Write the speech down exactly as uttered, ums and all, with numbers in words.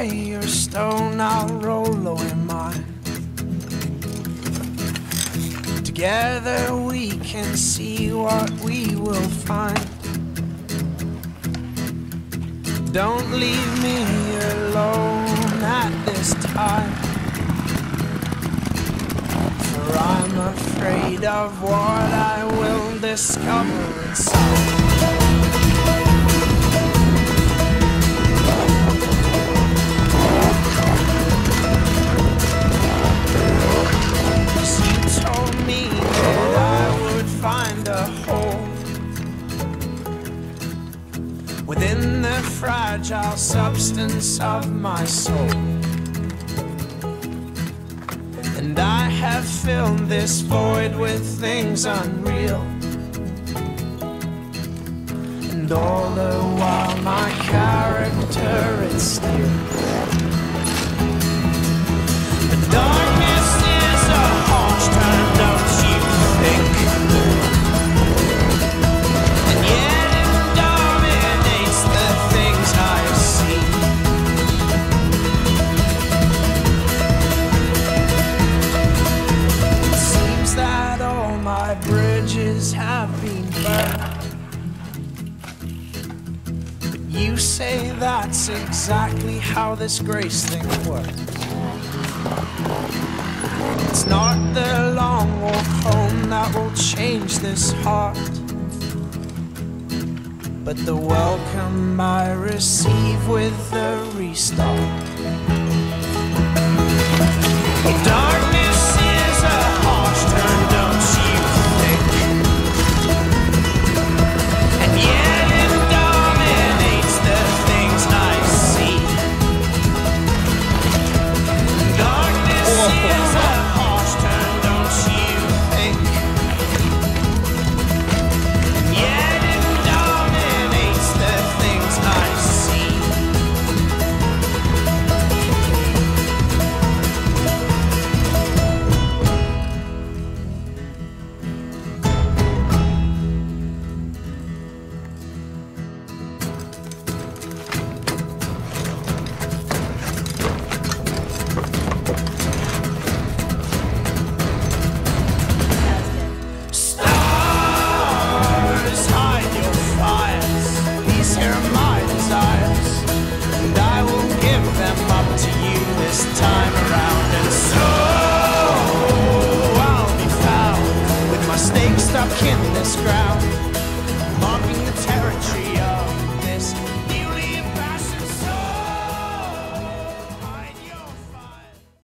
away your stone, I'll roll away mine. Together we can see what we will find. Don't leave me alone at this time, for I'm afraid of what I will discover inside. Find a hole within the fragile substance of my soul, and I have filled this void with things unreal, and all the while my character is still. The darkness is a harsh turn, don't you think? Have been burned, but you say that's exactly how this grace thing works. It's not the long walk home that will change this heart, but the welcome I receive with the restart. Darkness is a harsh turn, don't you think? Time around, and so I'll be found with my stake stuck in this ground.